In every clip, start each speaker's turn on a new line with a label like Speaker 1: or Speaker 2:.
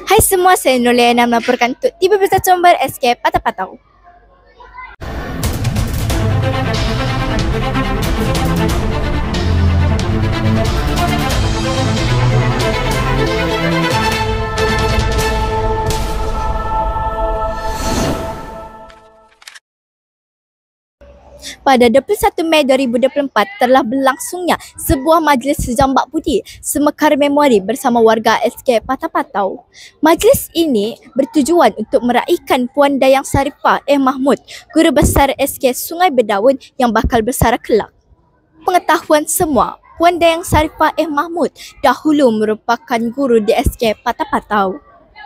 Speaker 1: Hai semua, saya Nurliana melaporkan untuk TV Besar Sumber SK Patapatau. Pada 21 Mei 2024 telah berlangsungnya sebuah majlis sejambak budi semekar memori bersama warga SK Patapatau. Majlis ini bertujuan untuk meraihkan Puan Dayang Sarifah Mahmud, Guru Besar SK Sungai Berdaun yang bakal bersara kelak. Pengetahuan semua, Puan Dayang Sarifah Mahmud dahulu merupakan guru di SK Patapatau.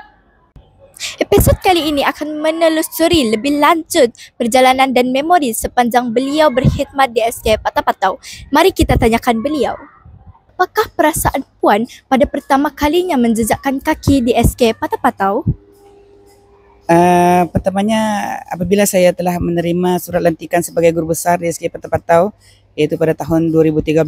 Speaker 1: Episod kali ini akan menelusuri lebih lanjut perjalanan dan memori sepanjang beliau berkhidmat di SK Patapatau. Mari kita tanyakan beliau. Apakah perasaan Puan pada pertama kalinya menjejakkan kaki di SK Patapatau?
Speaker 2: Pertamanya apabila saya telah menerima surat lantikan sebagai guru besar di SK Patapatau, iaitu pada tahun 2013,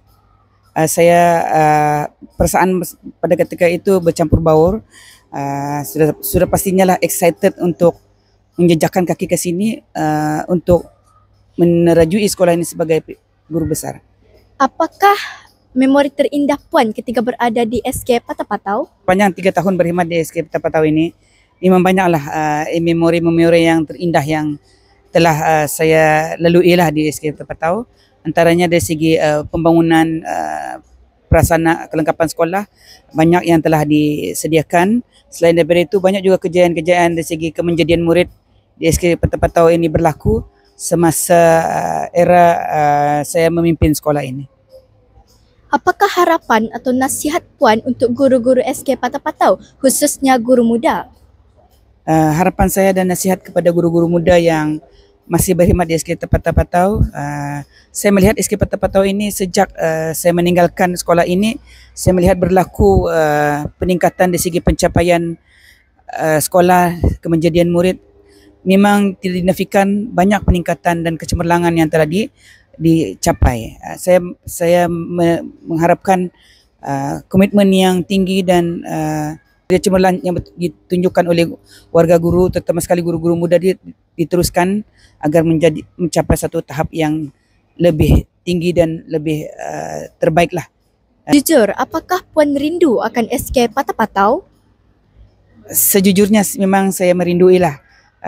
Speaker 2: saya perasaan pada ketika itu bercampur baur. Sudah pastinya lah excited untuk menjejakkan kaki ke sini untuk menerajui sekolah ini sebagai guru besar. Apakah
Speaker 1: Memori terindah Puan ketika berada di SK Patapatau?
Speaker 2: Panjang 3 tahun berkhidmat di SK Patapatau ini, memang banyaklah memori-memori yang terindah yang telah saya lalui lah di SK Patapatau. Antaranya dari segi pembangunan prasarana kelengkapan sekolah, banyak yang telah disediakan. Selain daripada itu, banyak juga kejayaan-kejayaan dari segi kemenjadian murid di SK Patapatau ini berlaku semasa era saya memimpin sekolah ini.
Speaker 1: Apakah harapan atau nasihat Puan untuk guru-guru SK Patapatau, khususnya guru muda?
Speaker 2: Harapan saya dan nasihat kepada guru-guru muda yang masih berkhidmat di SK Patapatau, saya melihat SK Patapatau ini sejak saya meninggalkan sekolah ini, saya melihat berlaku peningkatan dari segi pencapaian sekolah, kemenjadian murid. Memang tidak dinafikan banyak peningkatan dan kecemerlangan yang telah dicapai. Saya mengharapkan komitmen yang tinggi dan cemerlang yang ditunjukkan oleh warga guru, terutama sekali guru-guru muda, diteruskan agar mencapai satu tahap yang lebih tinggi dan lebih terbaiklah.
Speaker 1: Jujur, apakah Puan rindu akan SK Patapatau?
Speaker 2: Sejujurnya memang saya merinduilah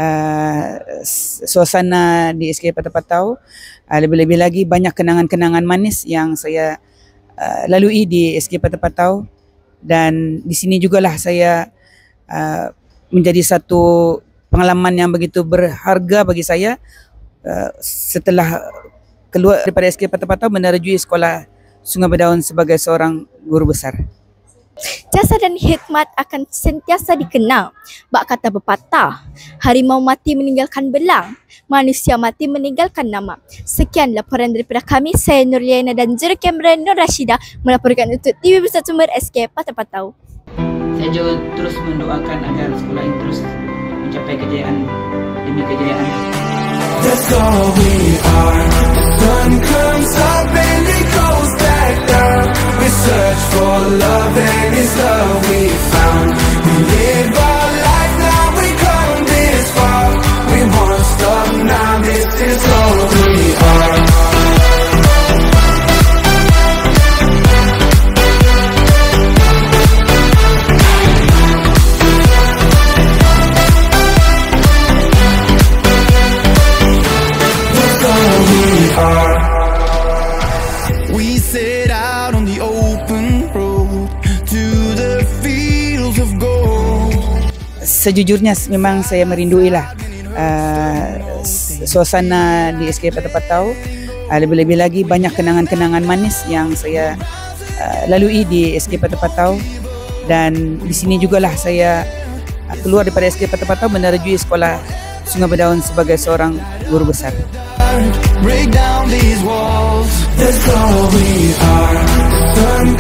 Speaker 2: suasana di SK Patapatau. Lebih-lebih lagi banyak kenangan-kenangan manis yang saya lalui di SK Patapatau, dan di sini jugalah saya menjadi satu pengalaman yang begitu berharga bagi saya setelah keluar daripada SK Patapatau menerajui sekolah Sungai Berdaun sebagai seorang guru besar.
Speaker 1: Jasa dan khidmat akan sentiasa dikenang. Bak kata pepatah, harimau mati meninggalkan belang, manusia mati meninggalkan nama. Sekian laporan daripada kami, saya Nurliana dan juru kamera Nur Rashidah melaporkan untuk TV Besar Sumber SK Patapatau.
Speaker 2: Saya juga terus mendoakan agar sekolah ini terus mencapai kejayaan demi kejayaan. That's all we are. The sun comes up and it goes back down. We search for love and it's love we found. We live our life now, we come this far. We won't stop now, this is all we are. We set out on the open road to the fields of gold. Sejujurnya memang saya merinduilah suasana di SK Patapatau. Lebih-lebih lagi banyak kenangan-kenangan manis yang saya lalui di SK Patapatau, dan di sini jugalah saya keluar daripada SK Patapatau menerajui sekolah Sungai Berdaun sebagai seorang guru besar. Break down these walls. That's all we are.